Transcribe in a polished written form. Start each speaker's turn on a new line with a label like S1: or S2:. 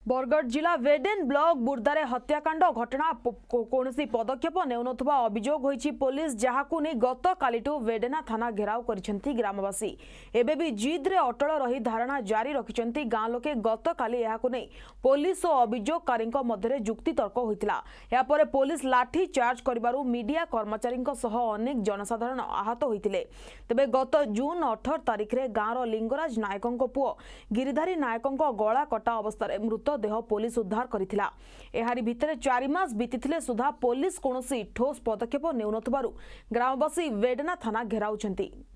S1: बरगढ़ जिला वेडेन ब्लॉक बुर्दारे हत्याकांड घटना कौनसी पदक्षेप नेउनथुबा अभियोग होईछि पुलिस जहाकु नै गत कालिटु वेडेना थाना घेराव करिसेंती ग्रामवासी एबे भी जिद रे अटल रही धारणा जारी रखिसेंती गां लोके गत काली एहाकु नै पुलिस और अभियोगकारीक मध्यरे जुक्ति तर्क होइतिला या परे पुलिस लाठी चार्ज करिबारु मीडिया कर्मचारीक सह अनेक जनसाधारण आहत होइतिले तबे गत जून 18 तारिख रे गां रो लिंगराज नायकंक पुओ गिरिधारी नायकंक गला कटा अवस्था मृत देह पुलिस उद्धार करिथिला एहारी भितरे 4 मास बीतीथिले सुधा पुलिस कोनोसी ठोस पदक्षेप नेउनथबारु ग्रामवासी वेडना थाना घेराउछंती।